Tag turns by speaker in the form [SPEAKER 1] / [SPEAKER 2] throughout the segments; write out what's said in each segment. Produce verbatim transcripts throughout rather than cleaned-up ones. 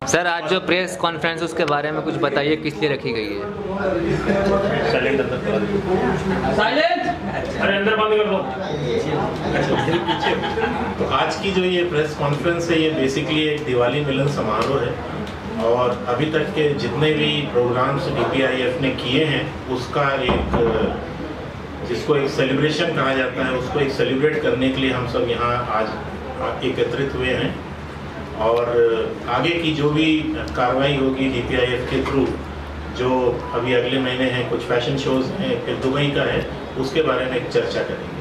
[SPEAKER 1] Sir आज जो press conference उसके बारे में कुछ बताइए, किस लिए रखी गई है?
[SPEAKER 2] साइलेंट साइलेंट अरे अंदर बंद कर दो।
[SPEAKER 3] तो आज की जो ये प्रेस कॉन्फ्रेंस है ये बेसिकली एक दिवाली मिलन समारोह है और अभी तक के जितने भी programmes D P I F ने किए हैं उसका एक जिसको एक सेलिब्रेशन कहा जाता है उसको एक सेलिब्रेट करने के लिए हम सब यहाँ आज एकत्रित हुए हैं और आगे की जो भी कार्रवाई होगी डी पी आई एफ के थ्रू जो अभी अगले महीने हैं कुछ फैशन शोज हैं फिर दुबई का है उसके बारे में एक चर्चा करेंगे।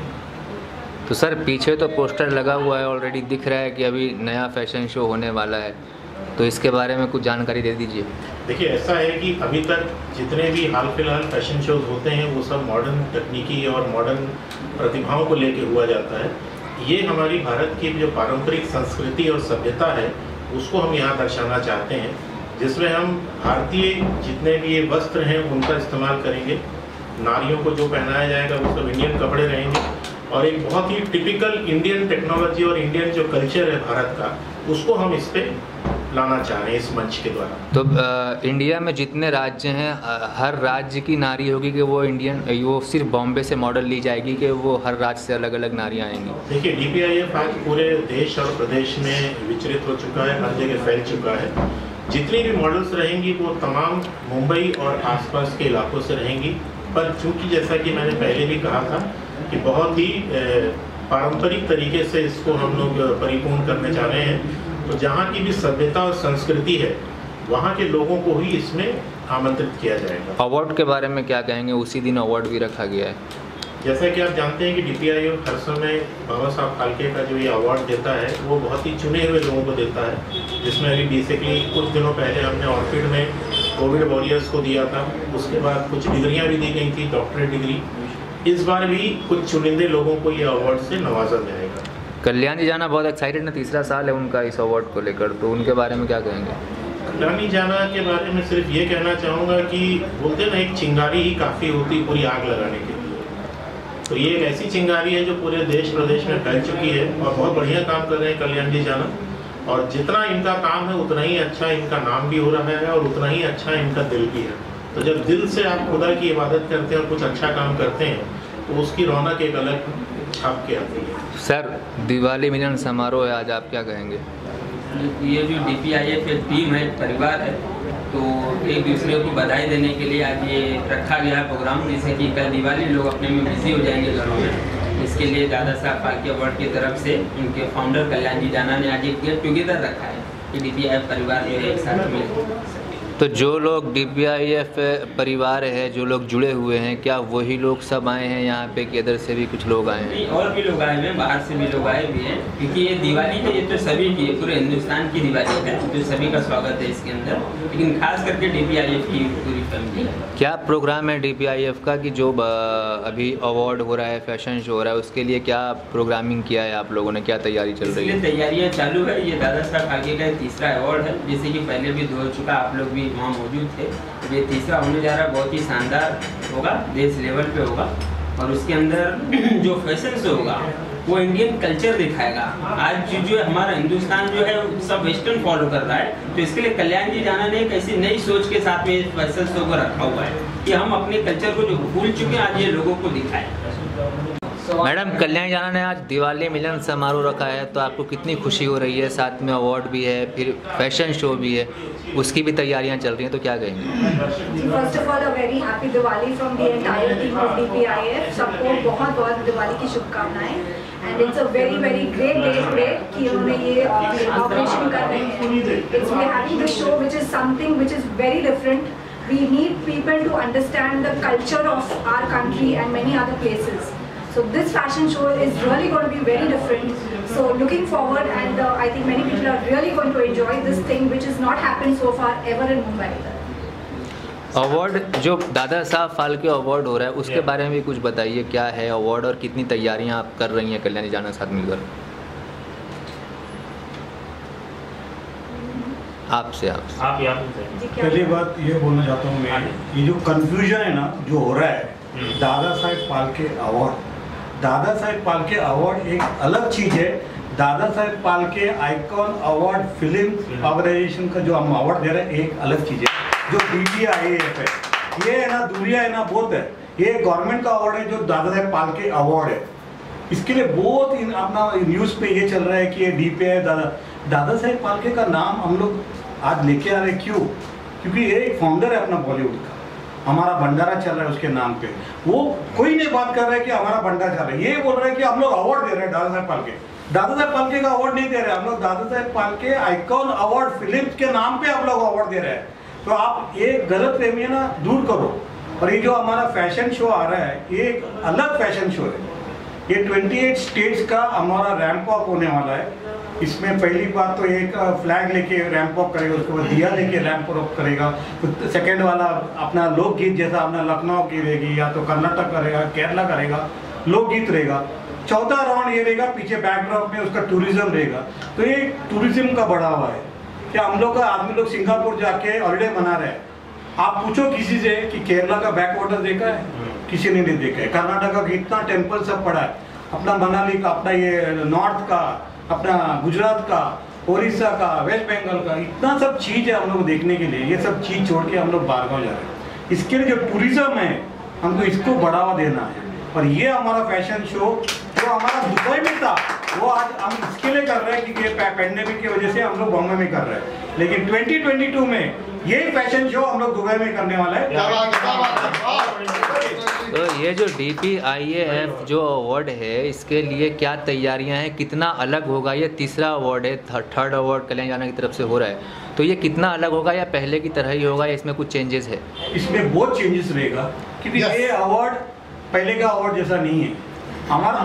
[SPEAKER 1] तो सर पीछे तो पोस्टर लगा हुआ है, ऑलरेडी दिख रहा है कि अभी नया फैशन शो होने वाला है, तो इसके बारे में कुछ जानकारी दे दीजिए।
[SPEAKER 3] देखिए ऐसा है कि अभी तक जितने भी हाल फिलहाल फैशन शोज होते हैं वो सब मॉडर्न तकनीकी और मॉडर्न प्रतिभाओं को लेके हुआ जाता है। ये हमारी भारत की जो पारंपरिक संस्कृति और सभ्यता है उसको हम यहाँ दर्शाना चाहते हैं, जिसमें हम भारतीय जितने भी ये वस्त्र हैं उनका इस्तेमाल करेंगे। नारियों को जो पहनाया जाएगा वो सब इंडियन कपड़े रहेंगे और एक बहुत ही टिपिकल इंडियन टेक्नोलॉजी और इंडियन जो कल्चर है भारत का उसको हम इस पे लाना चाह रहे हैं इस मंच के द्वारा।
[SPEAKER 1] तो आ, इंडिया में जितने राज्य हैं हर राज्य की नारी होगी कि वो इंडियन वो सिर्फ बॉम्बे से मॉडल ली जाएगी कि वो हर राज्य से अलग अलग नारियाँ आएंगी?
[SPEAKER 3] देखिए डी पी आई एफ आज पूरे देश और प्रदेश में विचलित हो चुका है, हर जगह फैल चुका है। जितनी भी मॉडल्स रहेंगी वो तमाम मुंबई और आसपास के इलाकों से रहेंगी, पर चूंकि जैसा कि मैंने पहले भी कहा था कि बहुत ही पारंपरिक तरीके से इसको हम लोग परिपूर्ण करने जा रहे हैं, तो जहाँ की भी सभ्यता और संस्कृति है वहाँ के लोगों को ही इसमें आमंत्रित किया जाएगा।
[SPEAKER 1] अवार्ड के बारे में क्या कहेंगे? उसी दिन अवार्ड भी रखा गया है।
[SPEAKER 3] जैसा कि आप जानते हैं कि डी पी आई एफ हर समय बाबा साहब फाल्के का जो ये अवार्ड देता है वो बहुत ही चुने हुए लोगों को देता है, जिसमें अभी बेसिकली कुछ दिनों पहले हमने ऑर्किड में कोविड वॉरियर्स को दिया था, उसके बाद कुछ डिग्रियाँ भी दी गई थी, डॉक्टरेट डिग्री। इस बार भी कुछ चुनिंदे लोगों को ये अवार्ड से नवाजा जाएगा।
[SPEAKER 1] कल्याण जी जाना बहुत एक्साइटेड ना, तीसरा साल है उनका इस अवार्ड को लेकर, तो उनके बारे में क्या कहेंगे?
[SPEAKER 3] कल्याणी जाना के बारे में सिर्फ ये कहना चाहूँगा कि बोलते ना एक चिंगारी ही काफ़ी होती पूरी आग लगाने के लिए, तो ये एक ऐसी चिंगारी है जो पूरे देश प्रदेश में फैल चुकी है और बहुत बढ़िया काम कर रहे हैं कल्याण जी जाना। और जितना इनका काम है उतना ही अच्छा इनका नाम भी हो रहा है और उतना ही अच्छा इनका दिल भी है। तो जब दिल से आप खुदा की इबादत करते हैं और कुछ अच्छा काम करते हैं तो उसकी रौनक एक अलग छाप के आती है।
[SPEAKER 1] सर दिवाली मिलन समारोह है आज, आप क्या कहेंगे?
[SPEAKER 4] ये जो D P I F team है, परिवार है, तो एक दूसरे को बधाई देने के लिए आज ये रखा गया है प्रोग्राम, जैसे कि कल दिवाली लोग अपने में बिजी हो जाएंगे घरों में। इसके लिए दादा साहब फाल्के अवार्ड की तरफ से उनके फाउंडर कल्याण जी जाना ने आज एक गेट टुगेदर रखा है कि डी पी आई एफ परिवार जो है एक साथ मिल सके।
[SPEAKER 1] तो जो लोग डी पी आई एफ परिवार है, जो लोग जुड़े हुए हैं, क्या वही लोग सब आए हैं यहाँ पे कि इधर से भी कुछ लोग आए हैं?
[SPEAKER 4] नहीं, और भी लोग आए हुए हैं, बाहर से भी लोग आए हुए हैं, क्योंकि ये दिवाली है, ये तो सभी की पूरे हिंदुस्तान की दिवाली है, तो सभी का स्वागत है इसके अंदर, लेकिन खास करके डी पी आई एफ की पूरी फैमिली है।
[SPEAKER 1] क्या प्रोग्राम है डी पी आई एफ का कि जो अभी अवार्ड हो रहा है, फैशन शो हो रहा है, उसके लिए क्या प्रोग्रामिंग किया है आप लोगों ने, क्या तैयारी चल रही है?
[SPEAKER 4] तैयारियाँ चालू है। ये दादा साहब फाल्के का तीसरा अवार्ड है, जैसे कि पहले भी हो चुका, आप लोग भी वहाँ मौजूद थे। ये तीसरा होने जा रहा है, बहुत ही शानदार होगा, देश लेवल पे होगा और उसके अंदर जो फैशन शो होगा वो इंडियन कल्चर दिखाएगा। आज जो हमारा हिंदुस्तान जो है सब वेस्टर्न फॉलो कर रहा है, तो इसके लिए कल्याण जी जाना ने एक ऐसी नई सोच के साथ में फैशन शो को रखा हुआ है कि हम अपने कल्चर को जो भूल चुके हैं आज ये लोगों को दिखाएं।
[SPEAKER 1] मैडम कल्याण जाना ने आज दिवाली मिलन समारोह रखा है, तो आपको कितनी खुशी हो रही है? साथ में अवार्ड भी है, फिर फैशन शो भी है, उसकी भी तैयारियां चल रही हैं, तो क्या कहेंगे?
[SPEAKER 5] First of all a very happy Diwali from the entire team of D P I F. सबको बहुत बहुत दिवाली की शुभकामनाएं and it's a very very great day today कि उन्होंने ये इनॉग्रेशन कर रहे हैं। It's we having the show which is something which is very different. We need people to understand the culture of our country and many other places. So this fashion show is really going to be very different. So looking forward, and uh, I think many people are really going to enjoy this thing which has not happened so far ever in Mumbai.
[SPEAKER 1] Award जो Dada Sahab Phalke award हो रहा है उसके बारे में भी कुछ बताइए, क्या है अवार्ड और कितनी तैयारियां आप कर रही हैं कल्याणी जाना साथ मिलकर? आपसे आपसे
[SPEAKER 2] आप याद
[SPEAKER 6] पहली बात ये बोलना चाहता हूँ मैं, ये जो कंफ्यूजन है ना जो हो रहा है दादा साहेब फाल्के अवार्ड, दादा साहेब फाल्के अवार्ड एक अलग चीज़ है Dada Saheb Phalke icon award film organisation का जो हम अवार्ड दे रहे हैं एक अलग चीज़ है। जो D P I A F है ये है ना, दूरिया है ना, बहुत है। ये गवर्नमेंट का अवार्ड है जो दादा साहेब फाल्के अवार्ड है। इसके लिए बहुत इन अपना न्यूज़ पे ये चल रहा है कि ये डी पी आई दादा दादा साहेब फाल्के का नाम हम लोग आज लेके आ रहे हैं। क्यों? क्योंकि ये एक फाउंडर है अपना बॉलीवुड का, हमारा भंडारा चल रहा है उसके नाम पे। वो कोई नहीं बात कर रहा है कि हमारा भंडारा चल रहा है, ये बोल रहा है कि हम लोग अवार्ड दे रहे हैं दादा साहेब फाल्के। दादा साहेब फाल्के का अवार्ड नहीं दे रहे, हम लोग Dada Saheb Phalke icon award film के नाम पे हम लोग अवार्ड दे रहे हैं। तो आप ये गलत फहमी है ना दूर करो। और ये जो हमारा फैशन शो आ रहा है ये एक अलग फैशन शो है। ये अट्ठाईस स्टेट्स का हमारा रैंप वॉक होने वाला है। इसमें पहली बात तो एक फ्लैग लेके रैंप वॉक करेगा, उसके बाद दिया लेके रैंप वॉक करेगा। तो सेकेंड वाला अपना लोकगीत जैसा अपना लखनऊ की रहेगी, या तो कर्नाटक करेगा, केरला करेगा, लोकगीत रहेगा। चौथा राउंड ये रहेगा, पीछे बैकड्रॉप में उसका टूरिज्म रहेगा। तो ये टूरिज्म का बढ़ावा है कि हम लोग का आदमी लोग सिंगापुर जाके हॉलीडे मना रहे हैं। आप पूछो किसी से कि केरला का बैक वाटर देखा है, किसी ने नहीं देखा है। कर्नाटक का कितना टेम्पल सब पड़ा है, अपना मनाली का, अपना ये नॉर्थ का, अपना गुजरात का, उड़ीसा का, वेस्ट बंगाल का, इतना सब चीज़ है हम लोग देखने के लिए। ये सब चीज़ छोड़ के हम लोग बाहर गाँव जा रहे हैं। इसके लिए जो टूरिज्म है हमको इसको बढ़ावा देना है। और ये हमारा फैशन शो जो हमारा दुबई में था वो आज हम इसके लिए कर रहे हैं कि पैंडेमिक की वजह से हम लोग बॉम्बे में कर रहे हैं। लेकिन ट्वेंटी ट्वेंटी टू में यही फैशन शो हम लोग दुबई में करने वाला है।
[SPEAKER 1] तो ये जो D P I A F जो अवार्ड है इसके लिए क्या तैयारियां हैं, कितना अलग होगा? ये तीसरा अवार्ड है, थर्ड अवार्ड कल्याण जाना की तरफ से हो रहा है, तो ये कितना अलग होगा या पहले की तरह ही होगा या इसमें कुछ चेंजेस है?
[SPEAKER 6] इसमें बहुत चेंजेस रहेगा क्योंकि yes. ये अवार्ड पहले का अवार्ड जैसा नहीं है। हमारा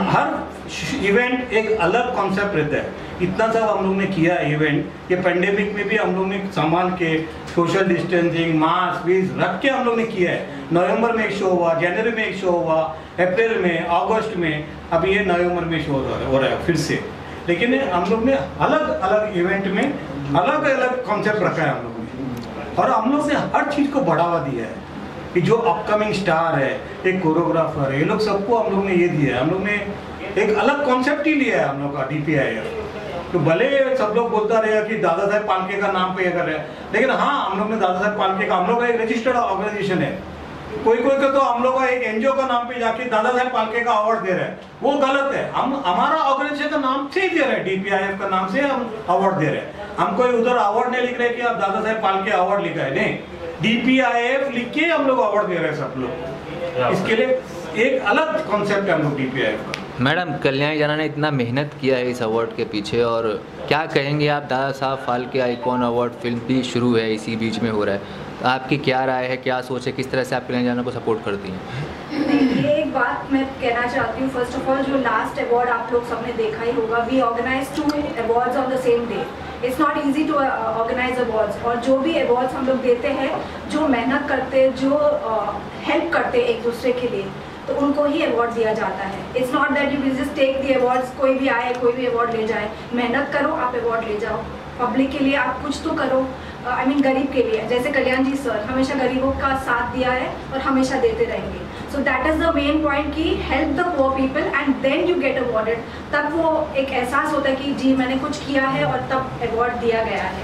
[SPEAKER 6] हर इवेंट एक अलग कॉन्सेप्ट रहता है। इतना सब हम लोग ने किया है इवेंट, ये पेंडेमिक में भी हम लोग ने संभाल के सोशल डिस्टेंसिंग मास्क वीज रख के हम लोग ने किया है। नवंबर में एक शो हुआ, जनवरी में एक शो हुआ, अप्रैल में, अगस्त में, अब ये नवंबर में शो हो रहा है फिर से। लेकिन हम लोग ने अलग अलग इवेंट में अलग अलग कॉन्सेप्ट रखा है हम लोग ने। और हम लोग ने हर चीज़ को बढ़ावा दिया है कि जो अपकमिंग स्टार है, एक कोरियोग्राफर है, ये लोग सबको हम लोग ने ये दिया है। हम लोग ने एक अलग कॉन्सेप्ट ही लिया है हम लोग का डी पी आई एफ। तो भले सब लोग बोलता रहेगा कि दादा साहेब फाल्के का नाम पे ये कर रहे हैं, लेकिन हाँ हम लोग ने दादा साहेब फाल्के का, हम लोग का एक रजिस्टर्ड ऑर्गेनाइजेशन है। कोई कोई का तो हम लोग का एक एनजीओ का नाम पे जाके दादा साहेब फाल्के का अवार्ड दे रहे हैं, वो गलत है। हम हमारा ऑर्गेनाइजेशन का नाम से ही दे रहे हैं, डी पी आई एफ का नाम से हम अवार्ड दे रहे हैं। हम कोई उधर अवार्ड नहीं लिख रहे कि आप दादा साहेब फाल्के अवार्ड लिखा है, नहीं, डी पी आई एफ लिख के हम लोग अवार्ड दे रहे हैं सब लोग। इसके लिए एक अलग कॉन्सेप्ट है हम लोग डी पी आई एफ का।
[SPEAKER 1] मैडम, कल्याणी जाना ने इतना मेहनत किया है इस अवार्ड के पीछे, और क्या कहेंगे आप? दादा Sahab Phalke icon award film भी शुरू है, इसी बीच में हो रहा है, तो आपकी क्या राय है, क्या सोच है, किस तरह से आप कल्याणी जाना को सपोर्ट करती हैं?
[SPEAKER 5] ये एक बात मैं कहना चाहती हूँ। फर्स्ट ऑफ ऑल, जो लास्ट अवार्ड आप लोग सबने देखा ही होगा, we organise two awards on the same day. It's not easy to organise awards. और जो भी अवार्ड्स हम लोग देते हैं, जो मेहनत करते, जो हेल्प uh, करते एक दूसरे के लिए, तो उनको ही अवार्ड दिया जाता है। It's not that you will just take the awards, कोई भी आए कोई भी अवार्ड ले जाए। मेहनत करो, आप अवार्ड ले जाओ। पब्लिक के लिए आप कुछ तो करो, I uh, mean I mean, गरीब के लिए। जैसे कल्याण जी सर हमेशा गरीबों का साथ दिया है और हमेशा देते रहेंगे। So that is the main point कि help the poor people and then you get awarded. तब वो एक एहसास होता है कि जी मैंने कुछ किया है और तब अवार्ड दिया गया है।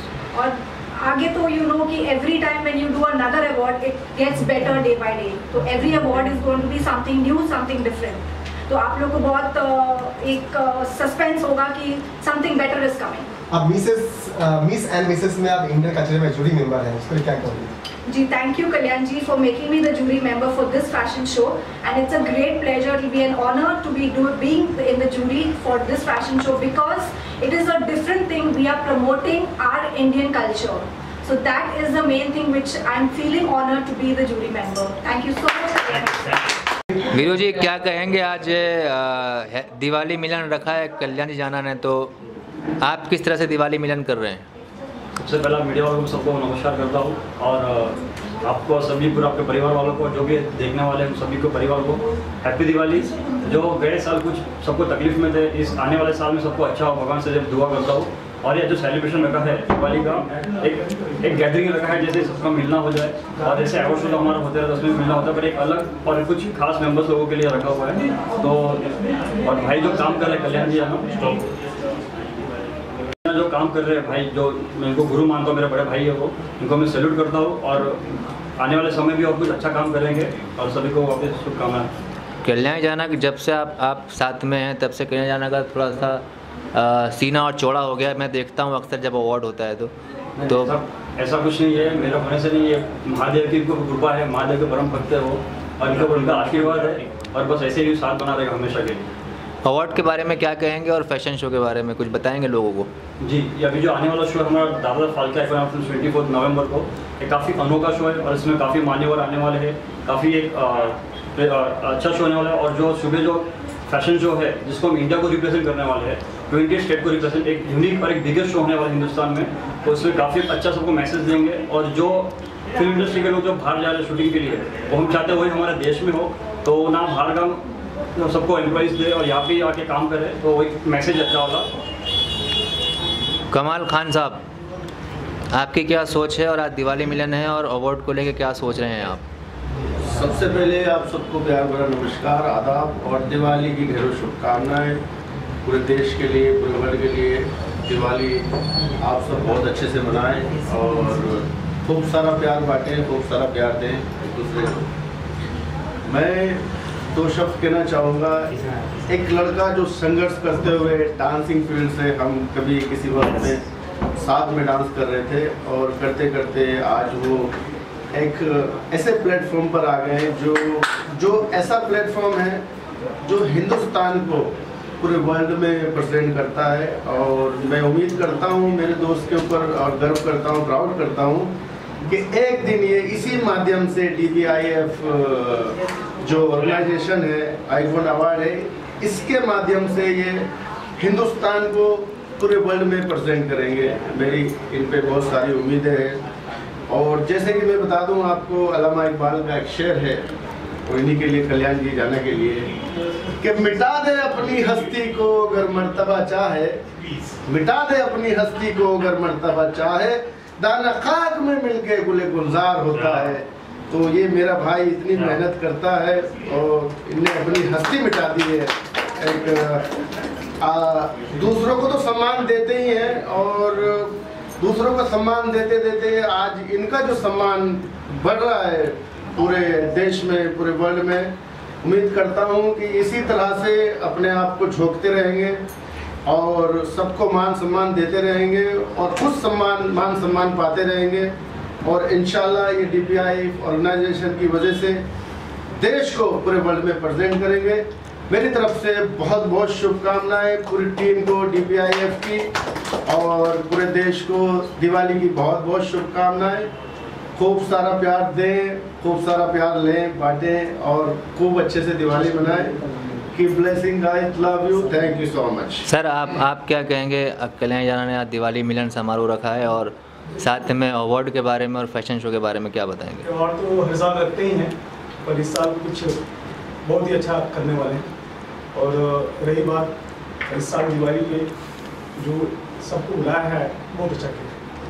[SPEAKER 5] और आगे तो यू नो कि every time when you do another award it gets better day by day. तो every award is going to be something new, something different. तो आप लोग को बहुत एक सस्पेंस होगा कि समथिंग बेटर इज कमिंग।
[SPEAKER 7] अब मिसेस मिस एंड मिसेस में आप इंडियन कल्चर में जूरी मेंबर हैं, उसके लिए क्या कहोगे?
[SPEAKER 5] जी, thank you Kalyan ji for making me the jury member for this fashion show, and it's a great pleasure, it will be an honour to be do being in the jury for this fashion show, because it is a different thing. We are promoting our Indian culture, so that is the main thing which I am feeling honored to be the jury member. Thank you so much.
[SPEAKER 1] Veeru ji, क्या कहेंगे? आज दिवाली मिलन रखा है कल्याणी जाना ने, तो आप किस तरह से दिवाली मिलन कर रहे हैं?
[SPEAKER 2] सबसे पहला मीडिया वालों को सबको नमस्कार करता हूँ, और आपको सभी पूरा आपके परिवार वालों को, जो भी देखने वाले हैं सभी को परिवार को हैप्पी दिवाली। जो गए साल कुछ सबको तकलीफ में थे, इस आने वाले साल में सबको अच्छा हो, भगवान से जब दुआ करता हूँ। और ये जो सेलिब्रेशन रखा है दिवाली का, एक एक गैदरिंग रखा है जैसे सबका मिलना हो जाए, और जैसे अवार्ड शो हमारा होता है तो उसमें मिलना होता है, पर एक अलग और कुछ खास मेंबर्स लोगों के लिए रखा हुआ है। तो और भाई जो काम कर रहे हैं कल्याण जी, हम यहाँ जो काम कर रहे हैं भाई, जो मैं इनको गुरु मानता हूँ, मेरे बड़े भाई है वो, इनको मैं सैल्यूट करता हूँ और आने वाले समय भी और कुछ अच्छा काम करेंगे और सभी को वापस शुभकामनाएं।
[SPEAKER 1] कल्याण जाना कि जब से आप आप साथ में हैं तब से कल्याण जाना का थोड़ा सा आ, सीना और चौड़ा हो गया। मैं देखता हूँ अक्सर जब अवार्ड होता है तो तो
[SPEAKER 2] ऐसा, ऐसा कुछ नहीं है, मेरा होने से नहीं है, महादेव की इनको कृपा है, महादेव के परम भक्त है वो और इनको उनका आशीर्वाद है और बस ऐसे ही साथ बना रहेगा हमेशा के लिए।
[SPEAKER 1] अवार्ड के बारे में क्या कहेंगे और फैशन शो के बारे में कुछ बताएंगे लोगों को?
[SPEAKER 2] जी, ये अभी जो आने वाला शो है हमारा Dada Phalke icon film twenty fourth November को, ये काफ़ी अनोखा शो है और इसमें काफ़ी मान्यवर आने वाले हैं, काफ़ी एक आ, आ, अच्छा शो होने वाला है। और जो सुबह जो फैशन शो है जिसको हम इंडिया को रिप्रेजेंट करने वाले हैं, ट्वेंटी स्टेट को रिप्रेजेंट, एक यूनिक और एक बिगेस्ट शो होने वाला है हिंदुस्तान में, तो उसमें काफ़ी अच्छा सबको मैसेज देंगे। और जो फिल्म इंडस्ट्री के लोग जो बाहर जा रहे हैं शूटिंग के लिए, वो हम चाहते हैं वही हमारे देश में हो, तो ना बाहर का सबको एम्प्लॉइज दे और यहाँ पे आके काम करे, तो वो एक मैसेज अच्छा होगा।
[SPEAKER 1] कमाल खान साहब, आपकी क्या सोच है और आज दिवाली मिलन है और अवार्ड को लेके क्या सोच रहे हैं आप?
[SPEAKER 8] सबसे पहले आप सबको प्यार भरा नमस्कार, आदाब और दिवाली की ढेरों शुभकामनाएं पूरे देश के लिए, पूरे वर्ल्ड के लिए। दिवाली आप सब बहुत अच्छे से मनाएं और खूब सारा प्यार बांटें, खूब सारा प्यार दें एक दूसरे को। मैं दो शब्द कहना चाहूँगा। एक लड़का जो संघर्ष करते हुए डांसिंग फील्ड से, हम कभी किसी वक्त में साथ में डांस कर रहे थे और करते करते आज वो एक ऐसे प्लेटफॉर्म पर आ गए जो जो ऐसा प्लेटफॉर्म है जो हिंदुस्तान को पूरे वर्ल्ड में प्रेजेंट करता है। और मैं उम्मीद करता हूँ मेरे दोस्त के ऊपर और गर्व करता हूँ, प्राउड करता हूँ कि एक दिन ये इसी माध्यम से डी बी आई एफ जो ऑर्गेनाइजेशन है, आइकॉन अवार्ड है, इसके माध्यम से ये हिंदुस्तान को पूरे वर्ल्ड में प्रेजेंट करेंगे। मेरी इन पे बहुत सारी उम्मीदें हैं। और जैसे कि मैं बता दूं आपको, अल्लामा इकबाल का एक शेर है, और इन्हीं के लिए, कल्याण जी जाने के लिए, कि मिटा दे अपनी हस्ती को अगर मर्तबा चाहे, मिटा दे अपनी हस्ती को अगर मर्तबा चाहे, दाना खाक में मिलके गुले गुलजार होता है। तो ये मेरा भाई इतनी मेहनत करता है और इनने अपनी हस्ती मिटा दी है। एक आ, दूसरों को तो सम्मान देते ही हैं और दूसरों को सम्मान देते देते आज इनका जो सम्मान बढ़ रहा है पूरे देश में, पूरे वर्ल्ड में। उम्मीद करता हूँ कि इसी तरह से अपने आप को झोंकते रहेंगे और सबको मान सम्मान देते रहेंगे और खुद सम्मान मान सम्मान पाते रहेंगे। और इंशाल्लाह ये डी पी आई ऑर्गेनाइजेशन की वजह से देश को पूरे वर्ल्ड में प्रेजेंट करेंगे। मेरी तरफ से बहुत बहुत शुभकामनाएं पूरी टीम को, डी पी आई एफ की, और पूरे देश को दिवाली की बहुत बहुत शुभकामनाएं। खूब सारा प्यार दें, खूब सारा प्यार लें, बांटें और खूब अच्छे से दिवाली मनाएं। की blessing guys, love you, thank you so much.
[SPEAKER 1] Sir आप आप क्या कहेंगे? कल्याण जाना ने आज दिवाली मिलन समारोह रखा है और साथ में अवार्ड के बारे में और फैशन शो के बारे में क्या बताएंगे?
[SPEAKER 9] अवार्ड तो हर साल रखते ही हैं, पर इस साल कुछ बहुत ही अच्छा करने वाले हैं। और रही बात इस साल दिवाली पे जो सबको बुलाया है, बहुत अच्छा किया।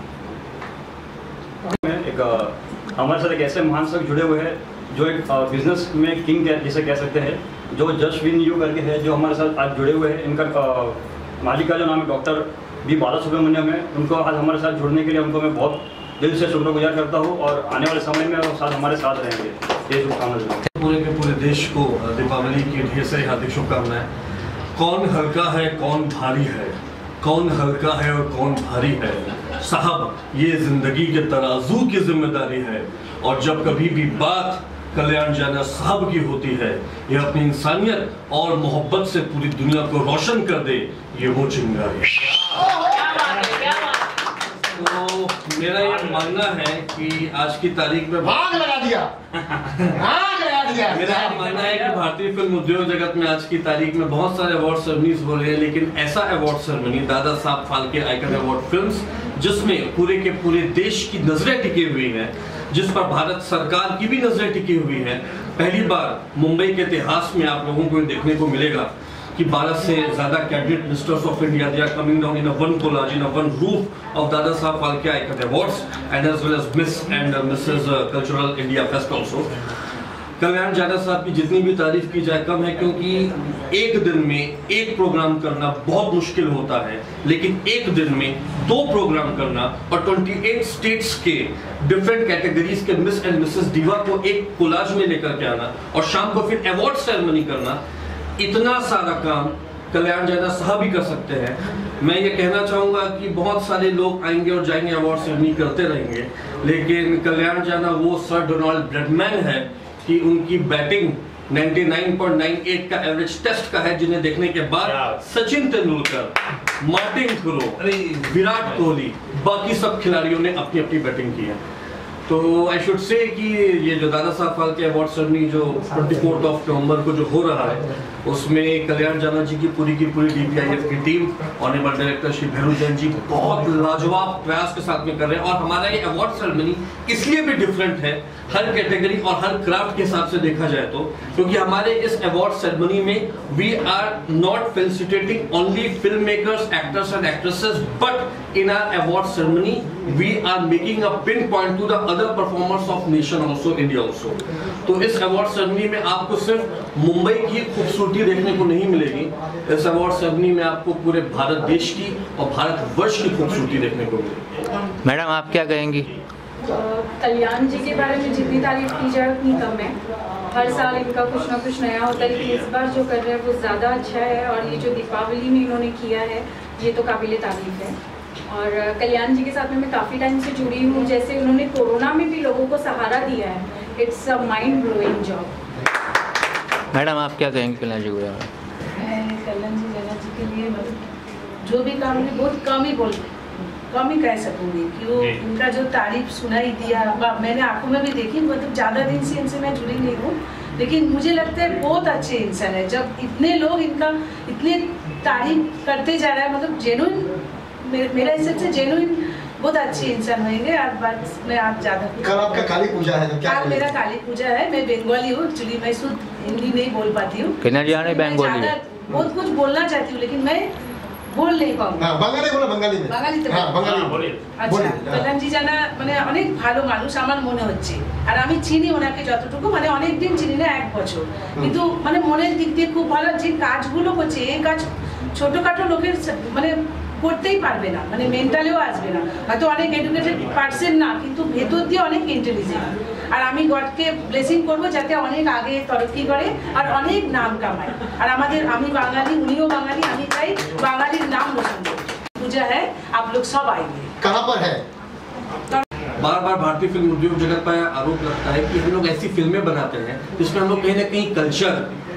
[SPEAKER 2] एक हमारे साथ एक ऐसे महान शख्स जुड़े हुए हैं जो एक बिजनेस में किंग जिसे कह सकते हैं, जो जस्ट विन यू करके है, जो हमारे साथ आज जुड़े हुए हैं। इनका मालिक का जो नाम है डॉक्टर बी बाला सुब्रमण्यम है। उनको आज हमारे साथ जुड़ने के लिए उनको मैं बहुत दिल से शुक्रगुजार करता हूँ और आने वाले समय में वो साथ हमारे साथ रहेंगे। ये शुभकामनाएं।
[SPEAKER 10] पूरे के पूरे देश को दीपावली की ढेर सारी हार्दिक शुभकामनाएं। कौन हल्का है, कौन भारी है, कौन हल्का है और कौन भारी है, साहब ये जिंदगी के तराजू की जिम्मेदारी है। और जब कभी भी बात कल्याण जाना साहब की होती है, ये अपनी इंसानियत और मोहब्बत से पूरी दुनिया को रोशन कर दे, ये वो चिंगारी। तो मेरा ये मानना है कि आज की तारीख में
[SPEAKER 8] आग लगा दिया, आग लगा दिया।
[SPEAKER 10] मेरा ये मानना है कि भारतीय फिल्म उद्योग जगत में आज की तारीख में बहुत सारे अवार्ड सेरेमनीज हो रहे हैं, लेकिन ऐसा अवार्ड सेरेमनी दादा Sahab Phalke icon award films, जिसमें पूरे के पूरे देश की नजरें टिकी हुई हैं, जिस पर भारत सरकार की भी नजरें टिकी हुई हैं। पहली बार मुंबई के इतिहास में आप लोगों को देखने को मिलेगा कि बारह से ज्यादा cabinet ministers of India they are coming down in a one collage, in a one roof of Dada Sahab Phalke icon awards and as well as Miss and Mrs cultural India fest also. Kalyan Jana Sahab की जितनी भी तारीफ की जाए कम है, क्योंकि एक दिन में एक प्रोग्राम करना बहुत मुश्किल होता है, लेकिन एक दिन में दो प्रोग्राम करना और अट्ठाईस स्टेट्स के डिफरेंट कैटेगरीज के मिस एंड मिसेस डिवा को एक कोलाज में लेकर के आना और शाम को फिर अवार्ड सेरेमनी करना, इतना सारा काम कल्याण जाना साहब भी कर सकते हैं। मैं ये कहना चाहूँगा कि बहुत सारे लोग आएंगे और जाएंगे, अवार्ड सेरेमनी करते रहेंगे, लेकिन कल्याण जाना वो सर डोनाल्ड ब्रैडमैन है कि उनकी बैटिंग निन्यानवे पॉइंट नौ आठ का एवरेज टेस्ट का है, जिन्हें देखने के बाद सचिन तेंदुलकर, मार्टिन क्रो, विराट कोहली, बाकी सब खिलाड़ियों ने अपनी अपनी बैटिंग की है। तो आई शुड से कि ये जो दादा साहब फाल्के अवार्ड सेरेमनी जो चौबीस ऑफ नवंबर को जो हो रहा है, उसमें कल्याण जाना जी की पूरी की पूरी डीपीआईएफ की टीम, ऑनरेबल डायरेक्टर श्री भैरू जैन जी बहुत लाजवाब प्रयास के साथ में कर रहे हैं। और हमारा ये अवार्ड सेरेमनी इसलिए भी डिफरेंट है हर कैटेगरी और हर क्राफ्ट के हिसाब से देखा जाए तो, क्योंकि हमारे इस अवार्ड सेरेमनी में we are not felicitating only film makers, actors and actresses, but in our award ceremony we are making a pin point to the other performers of nation also, India also. तो इस award ceremony में आपको सिर्फ मुंबई की खूबसूरती देखने को नहीं मिलेगी, इस अवार्ड सेरेमनी में आपको पूरे भारत देश की और भारतवर्ष की खूबसूरती देखने को मिलेगी।
[SPEAKER 1] मैडम आप क्या कहेंगी?
[SPEAKER 5] कल्याण जी के बारे में जितनी तारीफ की जाए उतनी कम है। हर साल इनका कुछ ना कुछ नया होता है, लेकिन इस बार जो कर रहे हैं वो ज़्यादा अच्छा है। और ये जो दीपावली में इन्होंने किया है ये तो काबिले तारीफ है। और कल्याण जी के साथ में मैं काफ़ी टाइम से जुड़ी हूँ, जैसे उन्होंने कोरोना में भी लोगों को सहारा दिया है, it's a mind blowing job.
[SPEAKER 1] Madam आप क्या कहेंगे कल्याण जी के बारे में?
[SPEAKER 11] मैं कल्याण जी जाना जी के लिए मतलब जो भी काम है बहुत कम ही बोल कम ही कह सकूँगी कि वो उनका जो तारीफ सुनाई दिया, मैंने आंखों में भी देखी, मतलब ज़्यादा दिन से इनसे मैं जुड़ी नहीं हूँ, लेकिन मुझे लगता है बहुत अच्छे इंसान है। जब इतने लोग इनका इतने तारीफ करते जा रहे हैं, मतलब जेन्युइन, मेरा हिसाब से जेन्युइन बहुत अच्छे इंसान होंगे। आज बात मैं आप ज़्यादा
[SPEAKER 7] कल आपका काली पूजा है तो क्या?
[SPEAKER 11] कल मेरा काली पूजा है, मैं बंगाली हूँ एक्चुअली, मैं शुद्ध हिंदी नहीं बोल पाती हूँ,
[SPEAKER 1] कल्याण जी बंगाली
[SPEAKER 11] बहुत कुछ बोलना चाहती हूँ लेकिन मैं बोल नहीं पाऊंगा।
[SPEAKER 7] हाँ, बंगाली बोलो, बंगाली में
[SPEAKER 11] বাঙালি তো
[SPEAKER 7] হ্যাঁ বাঙালি
[SPEAKER 3] বলি।
[SPEAKER 11] আচ্ছা, কল্যাণ জি জানা মানে অনেক ভালো মানুষ আমার মনে হচ্ছে, আর আমি চিনি ওনাকে যতটুকু, মানে অনেক দিন চিনি না, এক বছর, কিন্তু মানে মনের দিক দিয়ে খুব ভালো। যে কাজগুলো করছে এই কাজ ছোটখাটো লোকের মানে করতেই পারবে না, মানে মেন্টালিও আসবে না, হয়তো অনেক এডুকেটেড পারসন না, কিন্তু ভেতর দিয়ে অনেক ইন্টেলিজেন্ট। আর আমি গডকে ব্লেসিং করবো যাতে অনেক আগে তরক্কি করে আর অনেক নাম কামায়। আর আমাদের, আমি বাঙালি, উনিও বাঙালি, আমি চাই বাঙালির নাম রোशन করতে। पूजा है, आप लोग सब आएंगे।
[SPEAKER 7] कहाँ पर है?
[SPEAKER 10] बार बार भारतीय फिल्म उद्योग जगत पर आरोप लगता है कि हम लोग ऐसी फिल्में बनाते हैं जिसमें हम लोग कहीं ना कहीं कल्चर,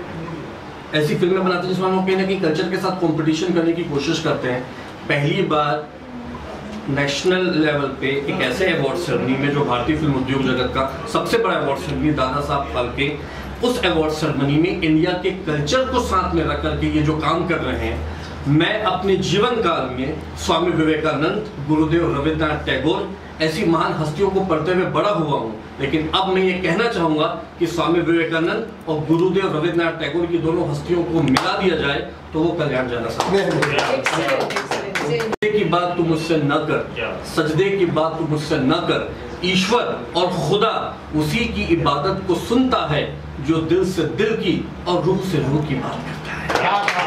[SPEAKER 10] ऐसी फिल्में बनाते हैं जिसमें हम लोग कहीं ना कहीं कल्चर के साथ कंपटीशन करने की कोशिश करते हैं। पहली बार नेशनल लेवल पे एक ऐसे अवार्ड सेरेमनी में जो भारतीय फिल्म उद्योग जगत का सबसे बड़ा अवार्ड सेरेमनी दादा साहब फाल्के, उस अवार्ड सेरेमनी में इंडिया के कल्चर को साथ में रख करके ये जो काम कर रहे हैं, मैं अपने जीवन काल में स्वामी विवेकानंद, गुरुदेव रविन्द्रनाथ टैगोर ऐसी महान हस्तियों को पढ़ते हुए बड़ा हुआ हूँ, लेकिन अब मैं ये कहना चाहूँगा कि स्वामी विवेकानंद और गुरुदेव रविन्द्रनाथ टैगोर की दोनों हस्तियों को मिला दिया जाए तो वो कल्याण जाना साहब। सजदे की बात तू मुझसे न कर, सजदे की बात तू मुझसे न कर, ईश्वर और खुदा उसी की इबादत को सुनता है जो दिल से दिल की और रूह से रूह की बात करता है।